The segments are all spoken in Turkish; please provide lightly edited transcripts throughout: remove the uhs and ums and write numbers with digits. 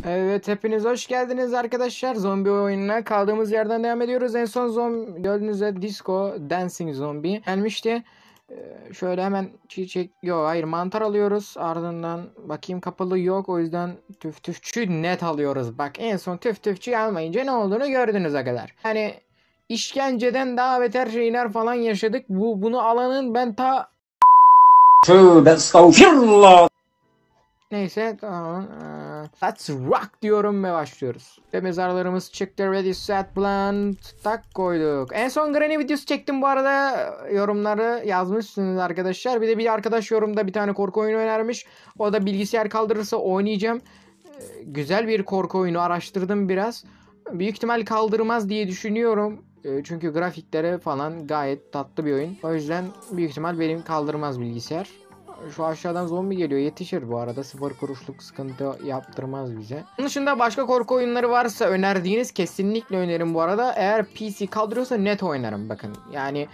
Evet, hepiniz hoş geldiniz arkadaşlar. Zombi oyununa kaldığımız yerden devam ediyoruz. En son gördüğünüz üzere Disco Dancing Zombie gelmişti. Şöyle hemen çiçek, yok hayır, mantar alıyoruz. Ardından bakayım, kapalı yok, o yüzden tüftüfçü net alıyoruz. Bak, en son tüftüfçü almayınca ne olduğunu gördünüz arkadaşlar. Yani işkenceden daha beter şeyler falan yaşadık. Bunu alanın ben ta... Tövbe estağfirullah. Neyse, tamam. Let's rock diyorum ve başlıyoruz. Ve mezarlarımız çıktı. Ready, set, plant. Tak koyduk. En son Granny videosu çektim bu arada. Yorumları yazmışsınız arkadaşlar. Bir de bir arkadaş yorumda bir tane korku oyunu önermiş. O da bilgisayar kaldırırsa oynayacağım. Güzel bir korku oyunu, araştırdım biraz. Büyük ihtimal kaldırmaz diye düşünüyorum. Çünkü grafikleri falan gayet tatlı bir oyun. O yüzden büyük ihtimal benim kaldırmaz bilgisayar. Şu aşağıdan zombi geliyor. Yetişir bu arada. 0 kuruşluk sıkıntı yaptırmaz bize. Bunun dışında başka korku oyunları varsa önerdiğiniz kesinlikle öneririm bu arada. Eğer PC kaldırıyorsa net oynarım bakın. Yani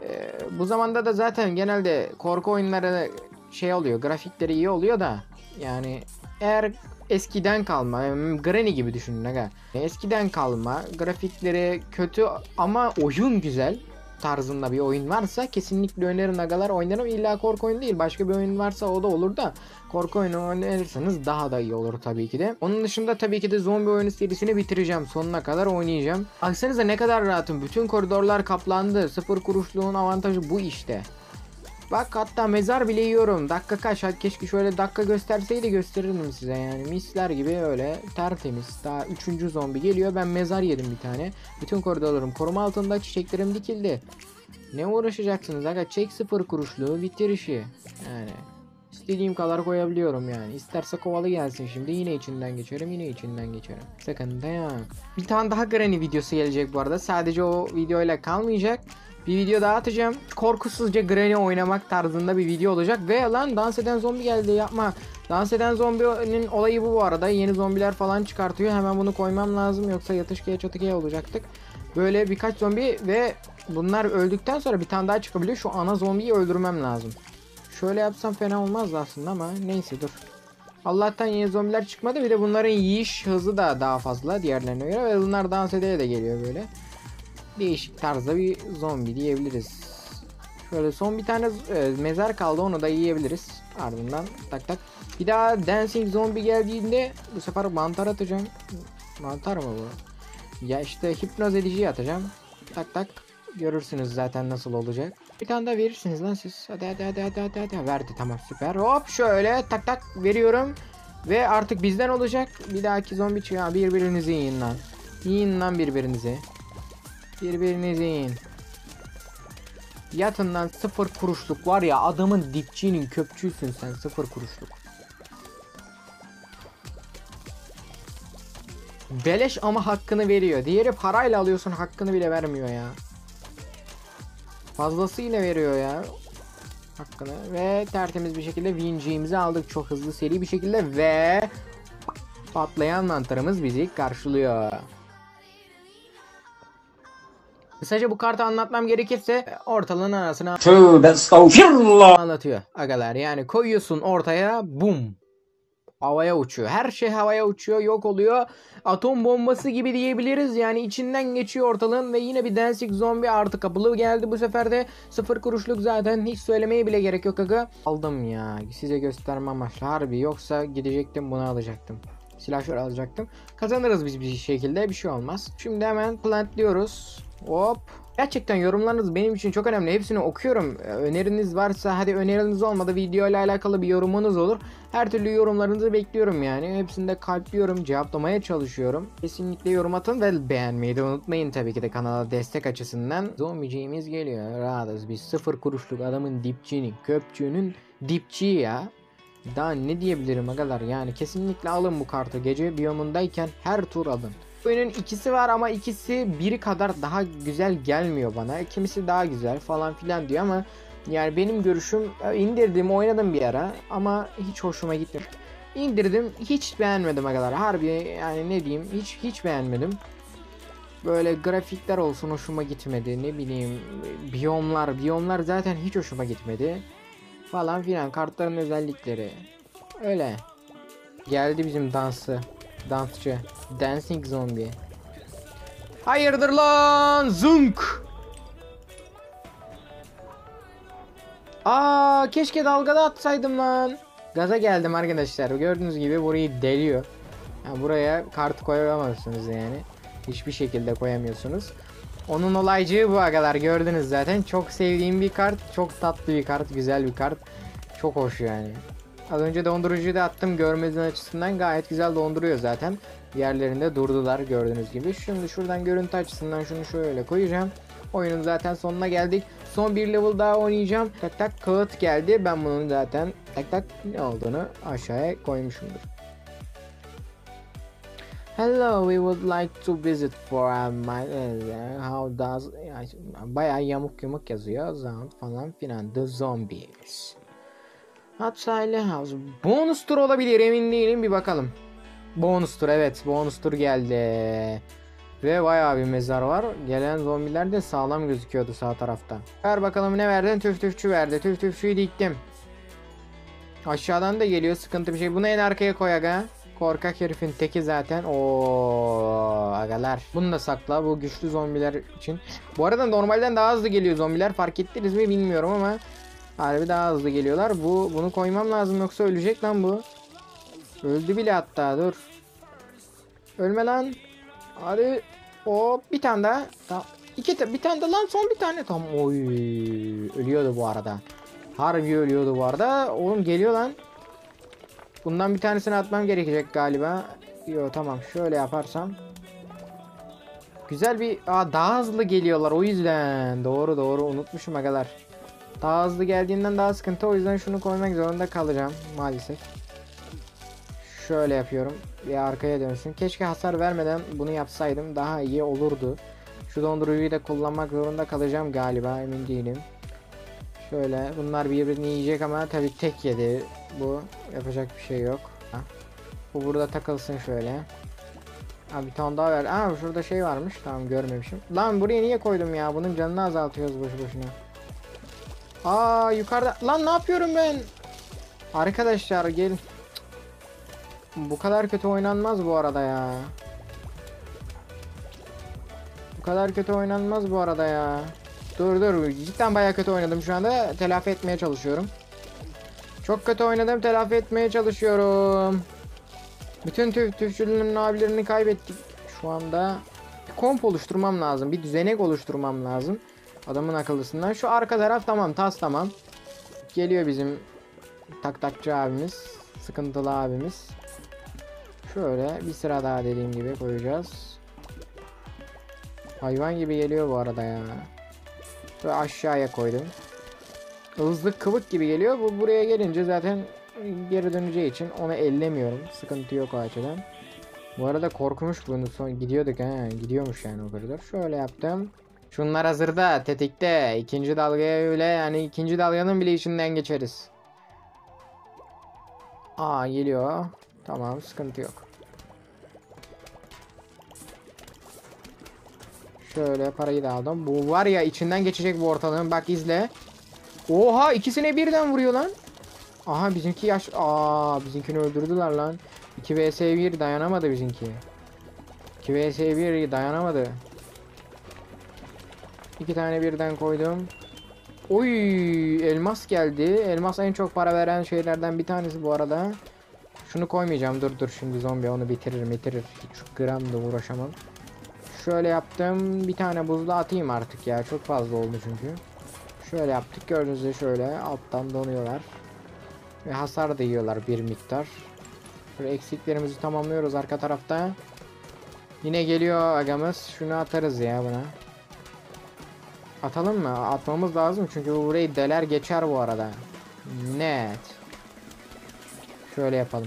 bu zamanda da zaten genelde korku oyunları şey oluyor. Grafikleri iyi oluyor da. Yani eğer eskiden kalma, Granny gibi düşünün aga. Eskiden kalma, grafikleri kötü ama oyun güzel tarzında bir oyun varsa kesinlikle öneririm agalar, oynarım. İlla korku oyunu değil, başka bir oyun varsa o da olur da korku oyunu önerirseniz daha da iyi olur tabii ki de. Onun dışında tabii ki de zombi oyunu serisini bitireceğim, sonuna kadar oynayacağım. Baksanıza ne kadar rahatım, bütün koridorlar kaplandı. 0 kuruşluğun avantajı bu işte. Bak, hatta mezar bile yiyorum. Dakika kaç? Keşke şöyle dakika gösterseydi, gösterirdim size yani. Misler gibi öyle tertemiz. Daha 3. zombi geliyor. Ben mezar yedim bir tane. Bütün koridorlarım koruma altında. Çiçeklerim dikildi. Ne uğraşacaksınız aga? Çek 0 kuruşluğu, bitir işi. Yani istediğim kadar koyabiliyorum yani. İsterse kovalı gelsin şimdi. Yine içinden geçerim. Yine içinden geçerim. Sıkıntı yok. Bir tane daha Granny videosu gelecek bu arada. Sadece o videoyla kalmayacak. Bir video daha atacağım. Korkusuzca Granny oynamak tarzında bir video olacak. Ve lan, dans eden zombi geldi, yapma. Dans eden zombinin olayı bu arada. Yeni zombiler falan çıkartıyor. Hemen bunu koymam lazım. Yoksa yatışkaya çatıkaya olacaktık. Böyle birkaç zombi ve bunlar öldükten sonra bir tane daha çıkabiliyor. Şu ana zombiyi öldürmem lazım. Şöyle yapsam fena olmazdı aslında ama neyse, dur. Allah'tan yeni zombiler çıkmadı. Bir de bunların yiyiş hızı da daha fazla diğerlerine göre. Ve bunlar dans edeye de geliyor böyle. Değişik tarzda bir zombi diyebiliriz. Şöyle son bir tane mezar kaldı, onu da yiyebiliriz. Ardından tak tak. Bir daha dancing zombi geldiğinde bu sefer mantar atacağım. Mantar mı bu? Ya işte hipnoz ediciyi atacağım. Tak tak. Görürsünüz zaten nasıl olacak. Bir tane daha verirsiniz lan siz. Hadi hadi hadi hadi hadi, hadi. Verdi, tamam, süper. Hop şöyle tak tak veriyorum. Ve artık bizden olacak. Bir dahaki zombi çıkıyor. Birbirinizi yiyin lan. Yiyin lan birbirinizi. Birbirinizi yiyin. Yatından 0 kuruşluk var ya, adamın dipçiğinin köpçüsün sen, 0 kuruşluk. Beleş ama hakkını veriyor. Diğeri parayla alıyorsun, hakkını bile vermiyor ya. Fazlasıyla veriyor ya hakkını. Ve tertemiz bir şekilde winciğimizi aldık çok hızlı, seri bir şekilde ve patlayan mantarımız bizi karşılıyor. Kısaca bu kartı anlatmam gerekirse ortalığın anasını Tövbe estağfirullah. anlatıyor agalar. Yani koyuyorsun ortaya, bum, havaya uçuyor. Her şey havaya uçuyor, yok oluyor. Atom bombası gibi diyebiliriz. Yani içinden geçiyor ortalığın ve yine bir dancing zombi artı kapılı geldi bu sefer de. 0 kuruşluk, zaten hiç söylemeye bile gerek yok aga. Aldım ya, size gösterme amaçlı harbi, yoksa gidecektim bunu alacaktım. Silahşör alacaktım. Kazanırız biz bir şekilde, bir şey olmaz. Şimdi hemen plantliyoruz. Hop. Gerçekten yorumlarınız benim için çok önemli. Hepsini okuyorum. Öneriniz varsa, hadi öneriniz olmadı, video ile alakalı bir yorumunuz olur. Her türlü yorumlarınızı bekliyorum yani. Hepsinde kalpliyorum, cevaplamaya çalışıyorum. Kesinlikle yorum atın ve beğenmeyi de unutmayın tabii ki de, kanala destek açısından. Zombiciğimiz geliyor. Rahatız biz. 0 kuruşluk adamın dipçiğinin, köpçüğünün dipçiği ya. Daha ne diyebilirim agalar, yani kesinlikle alın bu kartı. Gece biyomundayken her tur alın. Oyunun ikisi var ama ikisi biri kadar daha güzel gelmiyor bana. Kimisi daha güzel falan filan diyor ama yani benim görüşüm, indirdim oynadım bir ara ama hiç hoşuma gitmiyor. İndirdim, hiç beğenmedim agalar. Harbi yani, ne diyeyim, hiç beğenmedim. Böyle grafikler olsun hoşuma gitmedi, ne bileyim, biyomlar zaten hiç hoşuma gitmedi. Falan filan, kartların özellikleri. Öyle. Geldi bizim dansı. Dansçı. Dancing zombie. Hayırdır lan? Zunk. Aa, keşke dalgada atsaydım lan. Gaza geldim arkadaşlar. Gördüğünüz gibi burayı deliyor. Yani buraya kart koyamazsınız yani. Hiçbir şekilde koyamıyorsunuz. Onun olaycığı bu agalar, gördünüz zaten. Çok sevdiğim bir kart. Çok tatlı bir kart. Güzel bir kart. Çok hoş yani. Az önce dondurucuyu da attım. Görmezin açısından gayet güzel donduruyor zaten. Diğerlerinde durdular gördüğünüz gibi. Şimdi şuradan görüntü açısından şunu şöyle koyacağım. Oyunun zaten sonuna geldik. Son bir level daha oynayacağım. Tak tak kağıt geldi. Ben bunun zaten tak tak ne olduğunu aşağıya koymuşumdur. Hello, we would like to visit for how does bayağı yamuk yumuk yazıyor sound falan filan. The zombies. Hatsaylı house. Bonus tur olabilir, emin değilim, bir bakalım. Bonus tur, evet, bonus tur geldi. Ve bayağı bir mezar var. Gelen zombiler de sağlam gözüküyordu sağ tarafta. Ver bakalım ne verdin? Tüf tüfçü verdi. Tüf tüfçüyü diktim. Aşağıdan da geliyor, sıkıntı bir şey. Bunu en arkaya koy aga. Korkak herifin teki zaten. Oo agalar. Bunu da sakla, bu güçlü zombiler için. Bu arada normalden daha hızlı geliyor zombiler. Fark ettiniz mi bilmiyorum ama harbi daha hızlı geliyorlar. Bunu koymam lazım yoksa ölecek lan bu. Öldü bile hatta, dur. Ölme lan. Hadi. Hop, bir tane daha. Tamam. Bir tane daha lan, son bir tane. Tamam. Oy. Ölüyordu bu arada. Harbi ölüyordu bu arada. Oğlum geliyor lan. Bundan bir tanesini atmam gerekecek galiba. Yo tamam, şöyle yaparsam. Güzel bir... daha hızlı geliyorlar o yüzden. Doğru unutmuşum agalar. Daha hızlı geldiğinden daha sıkıntı, o yüzden şunu koymak zorunda kalacağım maalesef. Şöyle yapıyorum. Bir arkaya dönsün. Keşke hasar vermeden bunu yapsaydım, daha iyi olurdu. Şu dondurucuyu da kullanmak zorunda kalacağım galiba, emin değilim. Şöyle, bunlar birbirini yiyecek ama tabii tek yedi. Bu yapacak bir şey yok. Bu burada takılsın şöyle. Bir tane daha ver. Şurada şey varmış. Tamam, görmemişim. Lan buraya niye koydum ya? Bunun canını azaltıyoruz boşu boşuna. Yukarıda. Lan ne yapıyorum ben? Arkadaşlar gel. Bu kadar kötü oynanmaz bu arada ya. Bu kadar kötü oynanmaz bu arada ya. Dur. Cidden bayağı kötü oynadım şu anda. Telafi etmeye çalışıyorum. Çok kötü oynadım. Telafi etmeye çalışıyorum. Bütün tüfçülünün abilerini kaybettik. Şu anda bir komp oluşturmam lazım. Bir düzenek oluşturmam lazım. Adamın akıllısından. Şu arka taraf tamam. Tas tamam. Geliyor bizim taktakçı abimiz. Sıkıntılı abimiz. Şöyle bir sıra daha dediğim gibi koyacağız. Hayvan gibi geliyor bu arada ya. Böyle aşağıya koydum. Hızlı kıvık gibi geliyor. Bu buraya gelince zaten geri döneceği için onu ellemiyorum. Sıkıntı yok o açıdan. Bu arada korkmuş bunu, son gidiyorduk gidiyormuş yani o koridor. Şöyle yaptım. Şunlar hazırda, tetikte. İkinci dalgaya öyle yani, ikinci dalganın bile içinden geçeriz. Geliyor. Tamam, sıkıntı yok. Şöyle parayı da aldım. Bu var ya, içinden geçecek bu ortalığın. Bak izle. Oha, ikisine birden vuruyor lan. Aha, bizimki bizimkini öldürdüler lan. 2 vs 1 dayanamadı bizimki. 2 vs 1 dayanamadı. 2 tane birden koydum. Oy, elmas geldi. Elmas en çok para veren şeylerden bir tanesi bu arada. Şunu koymayacağım. Dur şimdi zombi onu bitirir. Hiç gram da uğraşamam. Şöyle yaptım. Bir tane buzlu atayım artık ya. Çok fazla oldu çünkü. Şöyle yaptık. Gördüğünüz gibi şöyle alttan donuyorlar. Ve hasar da yiyorlar bir miktar. Şöyle eksiklerimizi tamamlıyoruz arka tarafta. Yine geliyor agamız. Şunu atarız ya buna. Atalım mı? Atmamız lazım çünkü bu burayı deler geçer bu arada. Net. Şöyle yapalım.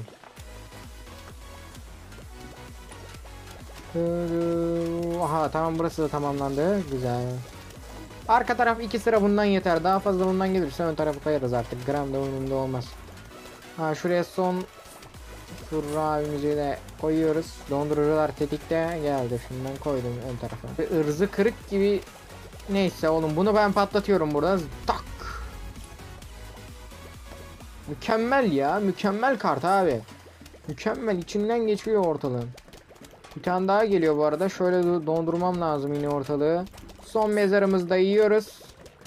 Aha tamam, burası da tamamlandı. Güzel. Arka taraf 2 sıra bundan yeter. Daha fazla bundan gelirse ön tarafı koyarız artık. Gram da umurumda olmaz. Şuraya son abimizi de koyuyoruz. Dondurucular tetikte geldi. Şundan koydum ön tarafa. Irzı kırık gibi. Neyse oğlum, bunu ben patlatıyorum burada. Tak. Mükemmel ya. Mükemmel kart abi. Mükemmel, içinden geçiyor ortalığın. Bir tane daha geliyor bu arada. Şöyle dondurmam lazım yine ortalığı. Son mezarımızda yiyoruz.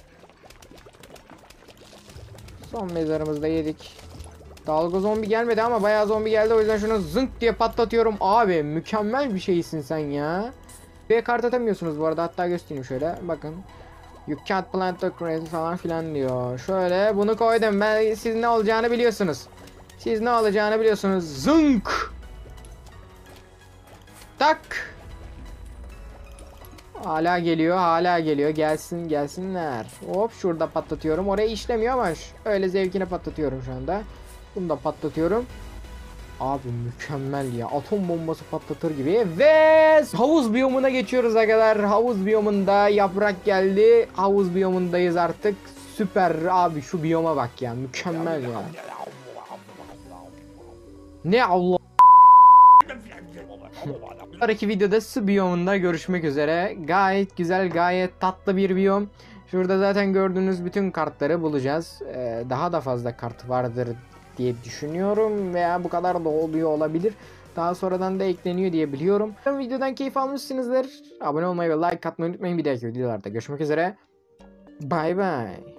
Son mezarımızda yedik. Dalga zombi gelmedi ama bayağı zombi geldi. O yüzden şunu zınk diye patlatıyorum. Abi mükemmel bir şeysin sen ya. Ve kart atamıyorsunuz bu arada. Hatta göstereyim şöyle. Bakın. You can't plant the crate falan filan diyor. Şöyle bunu koydum. Siz ne olacağını biliyorsunuz. Siz ne olacağını biliyorsunuz. Zınk. Tak. Hala geliyor, hala geliyor. Gelsin, gelsinler. Hop şurada patlatıyorum. Oraya işlemiyor ama öyle zevkine patlatıyorum şu anda. Bunu da patlatıyorum. Abi mükemmel ya. Atom bombası patlatır gibi. Ve havuz biyomuna geçiyoruz arkadaşlar. Havuz biyomunda yaprak geldi. Havuz biyomundayız artık. Süper abi, şu biyoma bak ya. Mükemmel ya. Ne Allah. Sonraki videoda su biyomunda görüşmek üzere. Gayet güzel, gayet tatlı bir biyom. Şurada zaten gördüğünüz bütün kartları bulacağız. Daha da fazla kart vardır diye düşünüyorum. Veya bu kadar da oluyor olabilir. Daha sonradan da ekleniyor diye biliyorum. Videodan keyif almışsınızdır. Abone olmayı ve like atmayı unutmayın. Bir dahaki videolarda görüşmek üzere. Bye bye.